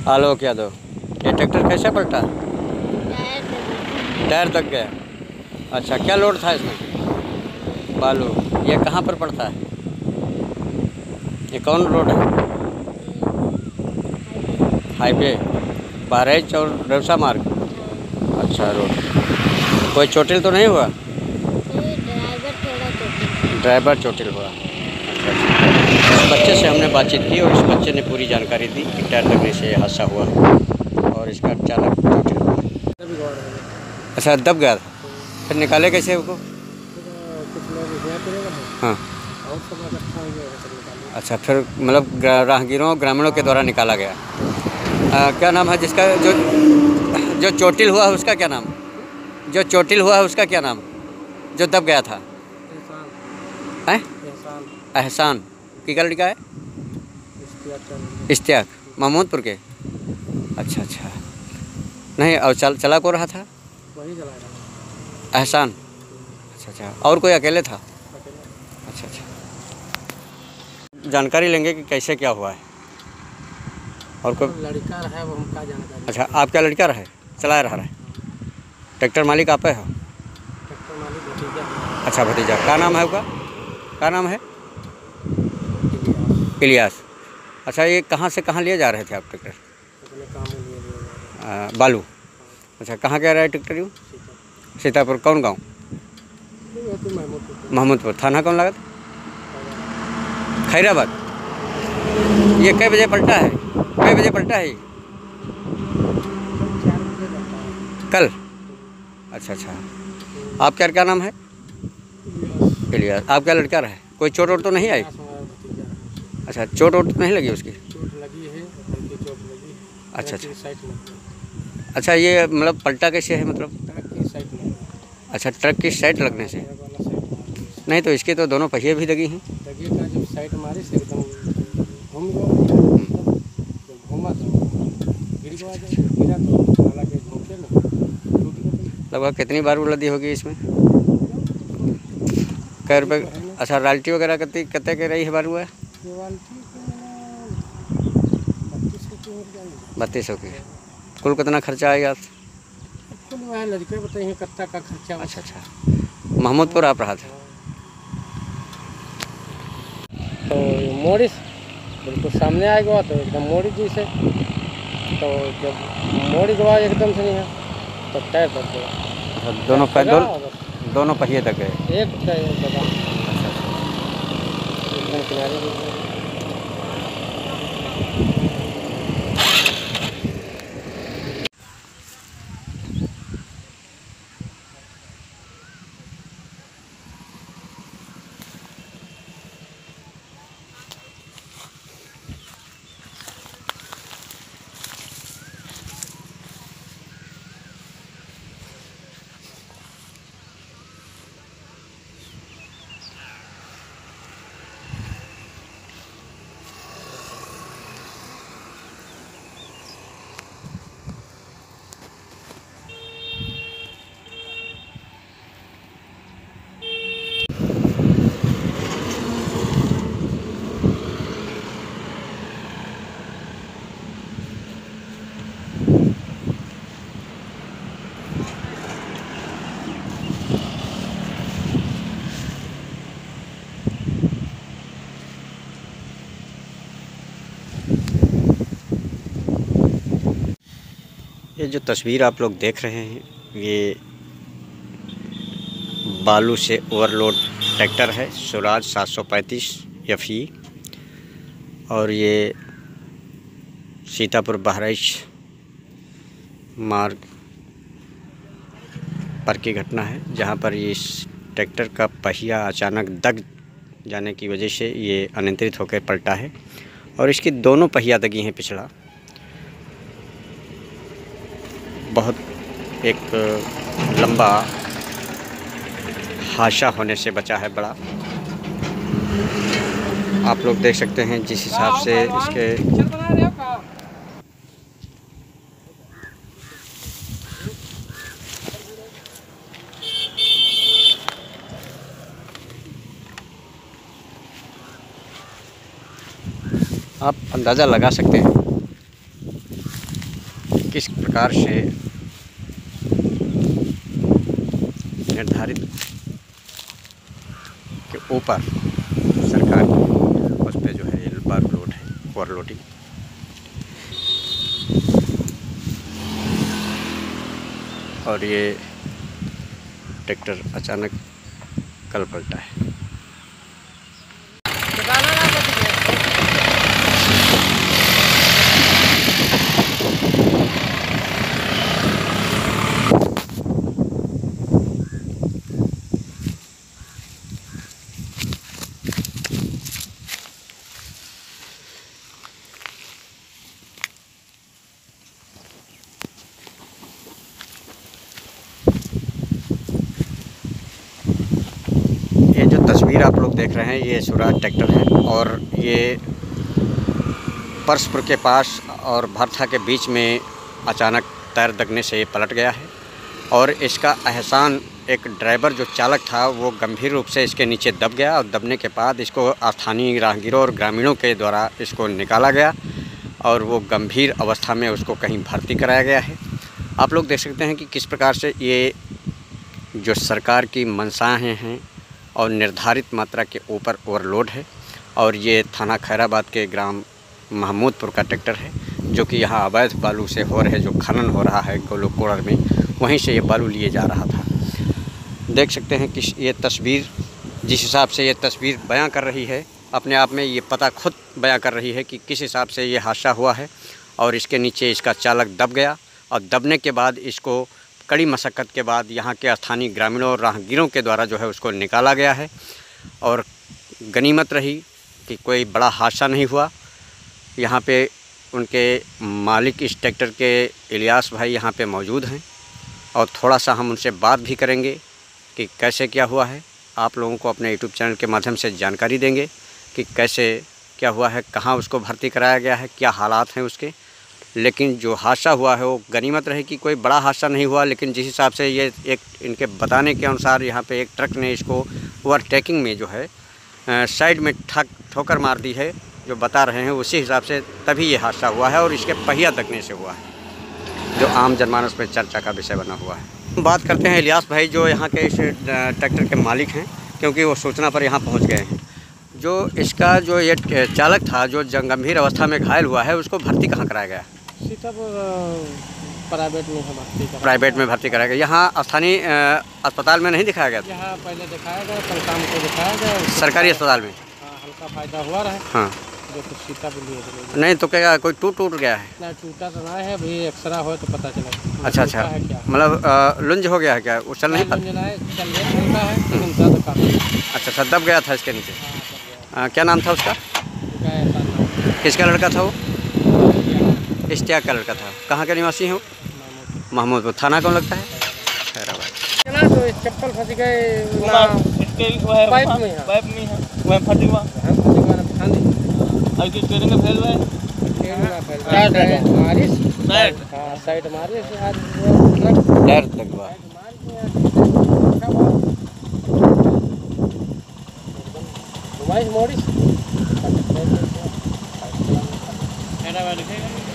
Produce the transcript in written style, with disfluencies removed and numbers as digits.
आलोक यादव। ये ट्रैक्टर कैसे पलटा? टायर दब गया। अच्छा, क्या लोड था इसमें? बालू। ये कहाँ पर पड़ता है? ये कौन रोड है? हाईवे, बहराइच और रौसा मार्ग। अच्छा रोड। कोई चोटिल तो नहीं हुआ? ड्राइवर चोटिल हुआ। अच्छा अच्छा। इस बच्चे से हमने बातचीत की और इस बच्चे ने पूरी जानकारी दी कि टायर लगने से हादसा हुआ और इसका अचानक चोटिल हुआ। अच्छा, दब गया था। फिर निकाले कैसे उसको? हाँ। अच्छा, फिर मतलब राहगीरों ग्रामीणों के द्वारा निकाला गया। क्या नाम है जिसका जो चोटिल हुआ है उसका क्या नाम? जो चोटिल हुआ है उसका क्या नाम? जो दब गया था? हैं? एहसान। की का लड़का है? इश्तियाक। महमूदपुर के। अच्छा अच्छा। नहीं, और चला को रहा था? वही चला रहा। एहसान। अच्छा अच्छा। और कोई अकेले था? अच्छा अच्छा। जानकारी लेंगे कि कैसे क्या हुआ है। और कोई लड़का है वो हमका जानकारी। अच्छा, आपका लड़का रहे चला रहा है? ट्रैक्टर मालिक आप है? ट्रैक्टर मालिक भतीजा। अच्छा, भतीजा। क्या नाम है उसका? क्या नाम है? इलियास। अच्छा, ये कहाँ से कहाँ लिए जा रहे थे आप ट्रैक्टर? अपने काम में लिए बालू। अच्छा, कहाँ कह रहा है ट्रैक्टर यूँ? सीतापुर। कौन गाँव? महमूदपुर। थाना कौन लागत? खैराबाद। ये कै बजे पलटा है? कै बजे पलटा है? कल। अच्छा अच्छा। आपका क्या नाम है? इलियास। आपका लड़का रहा है? कोई चोट वोट तो नहीं आई? अच्छा, चोट वोट तो नहीं लगी उसकी? चोट लगी है, हल्की चोट लगी। अच्छा अच्छा। अच्छा, ये मतलब पलटा कैसे है मतलब? ट्रक की साइड में। अच्छा, ट्रक की साइड लगने से? नहीं तो इसके तो दोनों पहिए भी दगी हैं। दगी का जब साइड मारी से एकदम घूम गया, घूमा तो गिर गिरा तो नाला के घूमते ना टूट गया। लगभग कितनी बार उलटी होगी इसमें? कै रुपये? अच्छा, रॉयल्टी वगैरह कितने कितने के रही है बार हुआ है? 3200 की। कुल कितना खर्चा आएगा? कुल वह लड़के बताइए कितना का खर्चा। अच्छा अच्छा। महमूदपुर आप रहा था? तो मोड़ी बिल्कुल सामने आ गया तो एकदम मोड़ी जी से, तो जब मोड़ी गवा एकदम से नहीं है तो टायर दब गया। अच्छा, दोनों पहिए तक गए? एक टायर दबा अच्छा एकदम किनारे। ये जो तस्वीर आप लोग देख रहे हैं ये बालू से ओवरलोड ट्रैक्टर है स्वराज 735 FE और ये सीतापुर बहराइच मार्ग पर की घटना है, जहां पर इस ट्रैक्टर का पहिया अचानक दग जाने की वजह से ये अनियंत्रित होकर पलटा है और इसकी दोनों पहिया दगी हैं पिछड़ा। बहुत एक लंबा हादसा होने से बचा है बड़ा। आप लोग देख सकते हैं जिस हिसाब से इसके आप अंदाज़ा लगा सकते हैं किस प्रकार से निर्धारित के ऊपर सरकार उस पर जो है ये बालू लोड है, ओवरलोडिंग। और ये ट्रैक्टर अचानक कल पलटा है। ये जो तस्वीर आप लोग देख रहे हैं ये स्वराज ट्रैक्टर है और ये परसपुर के पास और भरथा के बीच में अचानक टायर दगने से पलट गया है। और इसका एहसान एक ड्राइवर जो चालक था वो गंभीर रूप से इसके नीचे दब गया और दबने के बाद इसको स्थानीय राहगीरों और ग्रामीणों के द्वारा इसको निकाला गया और वो गंभीर अवस्था में उसको कहीं भर्ती कराया गया है। आप लोग देख सकते हैं कि किस प्रकार से ये जो सरकार की मंशाएँ हैं और निर्धारित मात्रा के ऊपर ओवरलोड है। और ये थाना खैराबाद के ग्राम महमूदपुर का ट्रैक्टर है जो कि यहाँ अवैध बालू से हो रहे जो खनन हो रहा है गोलोकोड़र में, वहीं से ये बालू लिए जा रहा था। देख सकते हैं कि ये तस्वीर जिस हिसाब से ये तस्वीर बयां कर रही है, अपने आप में ये पता खुद बयां कर रही है कि किस हिसाब से ये हादसा हुआ है। और इसके नीचे इसका चालक दब गया और दबने के बाद इसको कड़ी मशक्क़त के बाद यहाँ के स्थानीय ग्रामीणों और राहगीरों के द्वारा जो है उसको निकाला गया है। और गनीमत रही कि कोई बड़ा हादसा नहीं हुआ। यहाँ पे उनके मालिक इस ट्रैक्टर के इलियास भाई यहाँ पे मौजूद हैं और थोड़ा सा हम उनसे बात भी करेंगे कि कैसे क्या हुआ है। आप लोगों को अपने यूट्यूब चैनल के माध्यम से जानकारी देंगे कि कैसे क्या हुआ है, कहाँ उसको भर्ती कराया गया है, क्या हालात हैं उसके। लेकिन जो हादसा हुआ है वो गनीमत रहे कि कोई बड़ा हादसा नहीं हुआ। लेकिन जिस हिसाब से ये एक इनके बताने के अनुसार यहाँ पे एक ट्रक ने इसको ओवरटेकिंग में जो है साइड में ठोकर मार दी है, जो बता रहे हैं उसी हिसाब से तभी ये हादसा हुआ है और इसके पहिया दगने से हुआ है, जो आम जनमानस में चर्चा का विषय बना हुआ है। बात करते हैं इलियास भाई जो यहाँ के इस ट्रैक्टर के मालिक हैं, क्योंकि वो सूचना पर यहाँ पहुँच गए हैं। जो इसका जो ये चालक था जो गंभीर अवस्था में घायल हुआ है उसको भर्ती कहाँ कराया गया? प्राइवेट में भर्ती कराया। प्राइवेट में भर्ती कराया गया। यहाँ स्थानीय अस्पताल में नहीं दिखाया गया? यहाँ पहले दिखाया गया, कल शाम को दिखाया गया सरकारी अस्पताल में। हाँ, हल्का फायदा हुआ रहा है। हाँ, जो कुछ सीता भी लिए नहीं तो क्या कोई टूट गया है? ना, टूटा तो नहीं है, अभी एक्सरा हो तो पता चलेगा। अच्छा, मतलब लुंज हो गया है क्या? वो चल नहीं है, लेकिन दर्द काफी। अच्छा, दब गया था इसके नीचे। क्या नाम था उसका? किसका लड़का था वो? इश्तियाक का लड़का था। कहाँ का निवासी है वो? महमूदपुर। थाना कौन लगता है? खैराबाद। तो चप्पल फंस गए पाइप में है। वह फट गया। अब किस करेंगे? फैल गए। साइड मारी टायर लगवा। मोड़ी